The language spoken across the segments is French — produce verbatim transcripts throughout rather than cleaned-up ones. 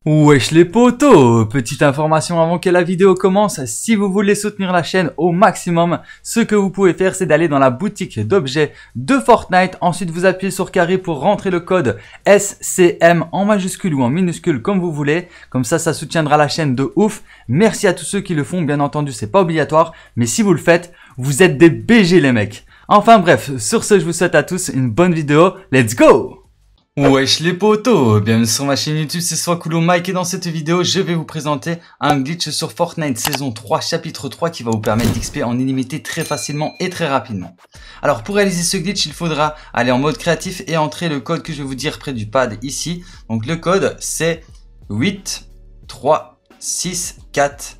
Wesh les potos, petite information avant que la vidéo commence, si vous voulez soutenir la chaîne au maximum, ce que vous pouvez faire c'est d'aller dans la boutique d'objets de Fortnite, ensuite vous appuyez sur carré pour rentrer le code S C M en majuscule ou en minuscule comme vous voulez, comme ça ça soutiendra la chaîne de ouf. Merci à tous ceux qui le font, bien entendu c'est pas obligatoire, mais si vous le faites, vous êtes des B G les mecs. Enfin bref, sur ce je vous souhaite à tous une bonne vidéo, let's go! Wesh les potos, bienvenue sur ma chaîne YouTube, c'est Swakulo Mike et dans cette vidéo je vais vous présenter un glitch sur Fortnite saison trois chapitre trois qui va vous permettre d'X P en illimité très facilement et très rapidement. Alors pour réaliser ce glitch il faudra aller en mode créatif et entrer le code que je vais vous dire près du pad ici. Donc le code c'est huit trois six quatre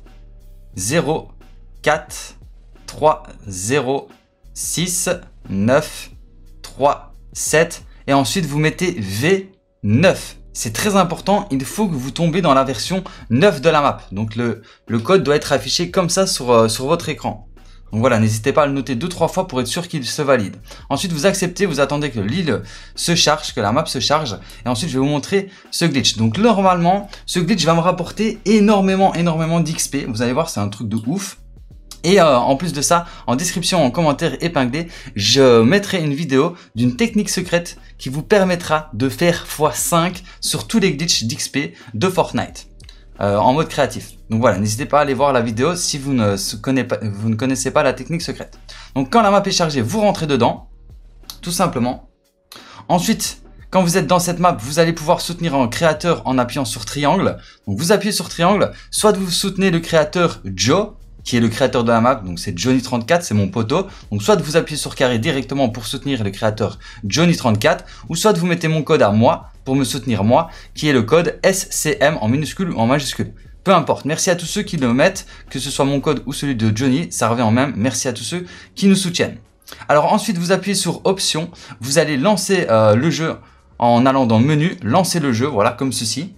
zéro quatre trois zéro six neuf trois sept. Et ensuite vous mettez V neuf. C'est très important, il faut que vous tombez dans la version neuf de la map. Donc le, le code doit être affiché comme ça sur, euh, sur votre écran. Donc voilà, n'hésitez pas à le noter deux trois fois pour être sûr qu'il se valide. Ensuite vous acceptez, vous attendez que l'île se charge, que la map se charge. Et ensuite je vais vous montrer ce glitch. Donc normalement, ce glitch va me rapporter énormément, énormément d'X P. Vous allez voir, c'est un truc de ouf. Et euh, en plus de ça, en description, en commentaire épinglé, je mettrai une vidéo d'une technique secrète qui vous permettra de faire fois cinq sur tous les glitches d'X P de Fortnite euh, en mode créatif. Donc voilà, n'hésitez pas à aller voir la vidéo si vous ne, connaissez pas, vous ne connaissez pas la technique secrète. Donc quand la map est chargée, vous rentrez dedans, tout simplement. Ensuite, quand vous êtes dans cette map, vous allez pouvoir soutenir un créateur en appuyant sur triangle. Donc vous appuyez sur triangle, soit vous soutenez le créateur Joe, qui est le créateur de la map, donc c'est Johnny trente-quatre, c'est mon poteau. Donc soit vous appuyez sur carré directement pour soutenir le créateur Johnny trente-quatre, ou soit vous mettez mon code à moi pour me soutenir moi, qui est le code S C M en minuscule ou en majuscule. Peu importe, merci à tous ceux qui le mettent, que ce soit mon code ou celui de Johnny, ça revient en même, merci à tous ceux qui nous soutiennent. Alors ensuite vous appuyez sur option, vous allez lancer euh, le jeu en allant dans menu, lancer le jeu, voilà comme ceci.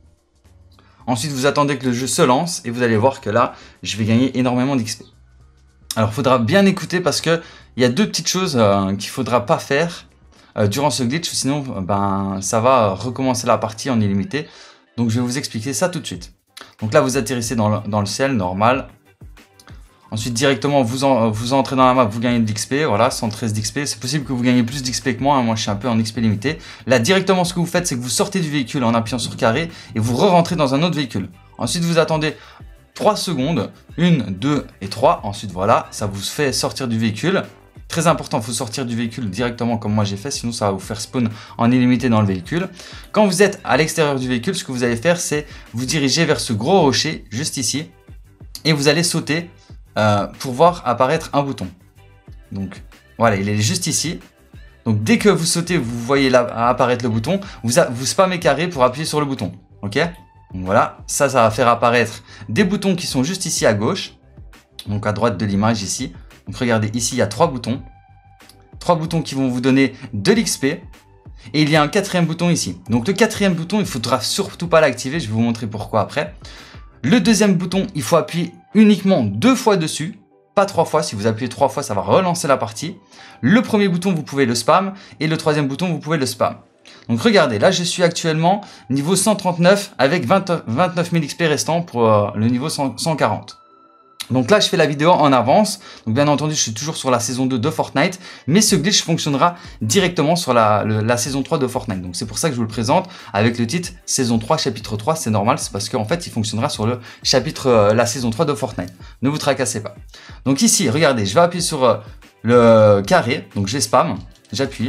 Ensuite, vous attendez que le jeu se lance et vous allez voir que là, je vais gagner énormément d'X P. Alors, il faudra bien écouter parce que il y a deux petites choses euh, qu'il ne faudra pas faire euh, durant ce glitch. Sinon, ben, ça va recommencer la partie en illimité. Donc, je vais vous expliquer ça tout de suite. Donc là, vous atterrissez dans le, dans le ciel, normal. Ensuite, directement, vous, en, vous entrez dans la map, vous gagnez de l'X P, voilà, cent treize d'X P. C'est possible que vous gagnez plus d'X P que moi, hein. Moi je suis un peu en X P limité. Là, directement, ce que vous faites, c'est que vous sortez du véhicule en appuyant sur carré et vous re-rentrez dans un autre véhicule. Ensuite, vous attendez trois secondes, une, deux et trois. Ensuite, voilà, ça vous fait sortir du véhicule. Très important, il faut sortir du véhicule directement comme moi j'ai fait, sinon ça va vous faire spawn en illimité dans le véhicule. Quand vous êtes à l'extérieur du véhicule, ce que vous allez faire, c'est vous diriger vers ce gros rocher, juste ici, et vous allez sauter. Euh, pour voir apparaître un bouton. Donc voilà, il est juste ici. Donc dès que vous sautez, vous voyez là apparaître le bouton, vous, a, vous spammez carré pour appuyer sur le bouton. Ok? Donc voilà, ça, ça va faire apparaître des boutons qui sont juste ici à gauche. Donc à droite de l'image ici. Donc regardez, ici il y a trois boutons. Trois boutons qui vont vous donner de l'X P. Et il y a un quatrième bouton ici. Donc le quatrième bouton, il ne faudra surtout pas l'activer. Je vais vous montrer pourquoi après. Le deuxième bouton, il faut appuyer uniquement deux fois dessus, pas trois fois. Si vous appuyez trois fois, ça va relancer la partie. Le premier bouton, vous pouvez le spam. Et le troisième bouton, vous pouvez le spam. Donc regardez, là je suis actuellement niveau cent trente-neuf avec vingt, vingt-neuf mille X P restants pour euh, le niveau cent, cent quarante. Donc là je fais la vidéo en avance. Donc bien entendu je suis toujours sur la saison deux de Fortnite. Mais ce glitch fonctionnera directement sur la, le, la saison trois de Fortnite. Donc c'est pour ça que je vous le présente avec le titre saison trois chapitre trois. C'est normal, c'est parce qu'en fait il fonctionnera sur le chapitre, euh, la saison trois de Fortnite. Ne vous tracassez pas. Donc ici regardez, je vais appuyer sur euh, le carré. Donc je spam, j'appuie.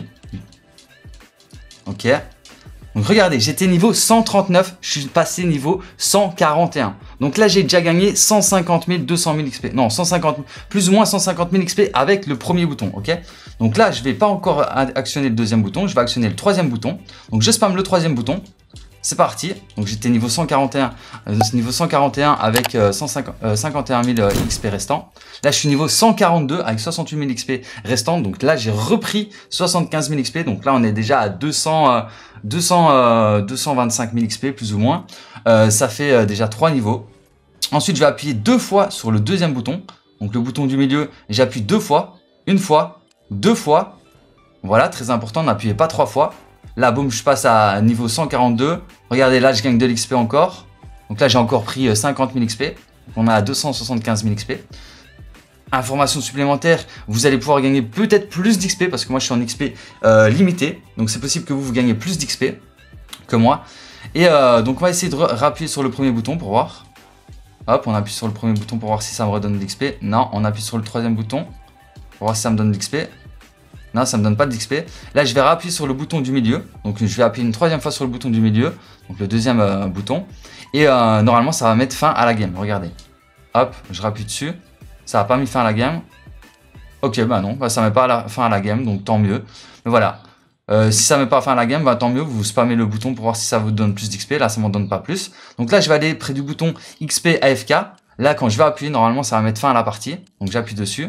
Ok. Donc regardez, j'étais niveau cent trente-neuf, je suis passé niveau cent quarante et un. Donc là, j'ai déjà gagné cent cinquante mille, deux cent mille X P. Non, cent cinquante, plus ou moins cent cinquante mille X P avec le premier bouton, ok? Donc là, je vais pas encore actionner le deuxième bouton, je vais actionner le troisième bouton. Donc je spam le troisième bouton. C'est parti. Donc j'étais niveau cent quarante et un, euh, niveau cent quarante et un avec euh, cent cinquante et un mille euh, X P restants. Là, je suis niveau cent quarante-deux avec soixante-huit mille X P restants. Donc là, j'ai repris soixante-quinze mille X P. Donc là, on est déjà à deux cents, euh, deux cents, euh, deux cent vingt-cinq mille X P plus ou moins. Euh, ça fait euh, déjà trois niveaux. Ensuite, je vais appuyer deux fois sur le deuxième bouton. Donc le bouton du milieu, j'appuie deux fois, une fois, deux fois. Voilà, très important, n'appuyez pas trois fois. Là, boum, je passe à niveau cent quarante-deux. Regardez, là, je gagne de l'X P encore. Donc là, j'ai encore pris cinquante mille X P. On a à deux cent soixante-quinze mille X P. Information supplémentaire, vous allez pouvoir gagner peut-être plus d'X P parce que moi, je suis en X P euh, limité. Donc, c'est possible que vous, vous gagnez plus d'X P que moi. Et euh, donc, on va essayer de rappuyer sur le premier bouton pour voir. Hop, on appuie sur le premier bouton pour voir si ça me redonne de l'X P. Non, on appuie sur le troisième bouton pour voir si ça me donne de l'X P. Non, ça ne me donne pas d'X P. Là, je vais appuyer sur le bouton du milieu. Donc, je vais appuyer une troisième fois sur le bouton du milieu. Donc, le deuxième euh, bouton. Et euh, normalement, ça va mettre fin à la game. Regardez. Hop, je rappuie dessus. Ça n'a pas mis fin à la game. Ok, bah non, bah, ça ne met pas à la, fin à la game. Donc, tant mieux. Mais voilà. Euh, si ça ne met pas fin à la game, bah, tant mieux. Vous spammez le bouton pour voir si ça vous donne plus d'X P. Là, ça ne m'en donne pas plus. Donc là, je vais aller près du bouton X P A F K. Là, quand je vais appuyer, normalement, ça va mettre fin à la partie. Donc, j'appuie dessus.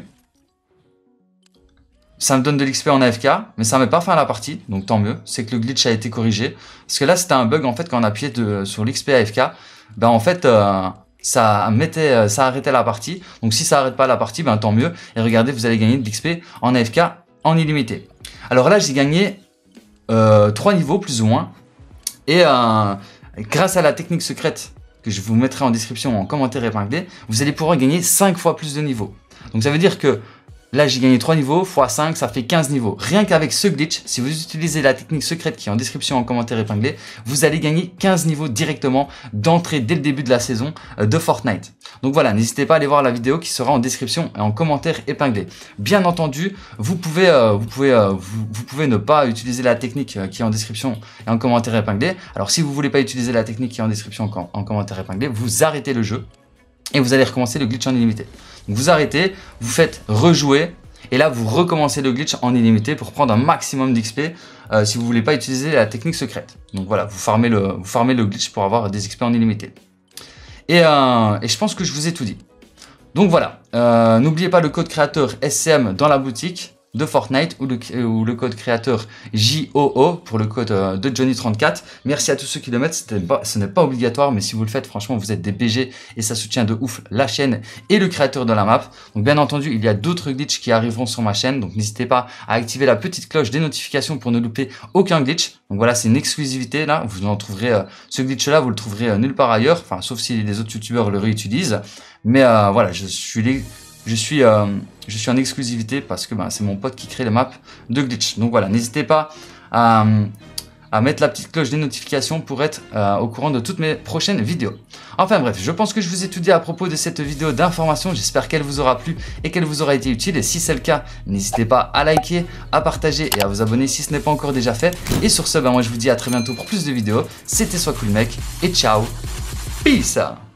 Ça me donne de l'X P en A F K, mais ça ne met pas fin à la partie, donc tant mieux. C'est que le glitch a été corrigé. Parce que là, c'était un bug, en fait, quand on appuyait de, sur l'X P A F K, ben en fait, euh, ça mettait, ça arrêtait la partie. Donc si ça arrête pas la partie, ben tant mieux. Et regardez, vous allez gagner de l'X P en A F K en illimité. Alors là, j'ai gagné euh, trois niveaux, plus ou moins. Et euh, grâce à la technique secrète que je vous mettrai en description, en commentaire épinglé, vous allez pouvoir gagner cinq fois plus de niveaux. Donc ça veut dire que là, j'ai gagné trois niveaux, fois cinq, ça fait quinze niveaux. Rien qu'avec ce glitch, si vous utilisez la technique secrète qui est en description en commentaire épinglé, vous allez gagner quinze niveaux directement d'entrée dès le début de la saison de Fortnite. Donc voilà, n'hésitez pas à aller voir la vidéo qui sera en description et en commentaire épinglé. Bien entendu, vous pouvez, euh, vous pouvez, euh, vous, vous pouvez ne pas utiliser la technique qui est en description et en commentaire épinglé. Alors si vous ne voulez pas utiliser la technique qui est en description en, en commentaire épinglé, vous arrêtez le jeu et vous allez recommencer le glitch en illimité. Donc vous arrêtez, vous faites rejouer. Et là, vous recommencez le glitch en illimité pour prendre un maximum d'X P euh, si vous ne voulez pas utiliser la technique secrète. Donc voilà, vous farmez le, vous farmez le glitch pour avoir des X P en illimité. Et, euh, et je pense que je vous ai tout dit. Donc voilà, euh, n'oubliez pas le code créateur S C M dans la boutique de Fortnite ou le, ou le code créateur J O O pour le code euh, de Johnny trente-quatre. Merci à tous ceux qui le mettent, pas, ce n'est pas obligatoire, mais si vous le faites, franchement, vous êtes des B G et ça soutient de ouf la chaîne et le créateur de la map. Donc bien entendu, il y a d'autres glitches qui arriveront sur ma chaîne, donc n'hésitez pas à activer la petite cloche des notifications pour ne louper aucun glitch. Donc voilà, c'est une exclusivité là, vous en trouverez, euh, ce glitch là, vous le trouverez euh, nulle part ailleurs, enfin sauf si les autres youtubeurs le réutilisent. Mais euh, voilà, je suis les... Je suis, euh, je suis en exclusivité parce que bah, c'est mon pote qui crée les maps de glitch. Donc voilà, n'hésitez pas à, à mettre la petite cloche des notifications pour être euh, au courant de toutes mes prochaines vidéos. Enfin bref, je pense que je vous ai tout dit à propos de cette vidéo d'information. J'espère qu'elle vous aura plu et qu'elle vous aura été utile. Et si c'est le cas, n'hésitez pas à liker, à partager et à vous abonner si ce n'est pas encore déjà fait. Et sur ce, bah, moi je vous dis à très bientôt pour plus de vidéos. C'était Sois Cool Mec et ciao, peace.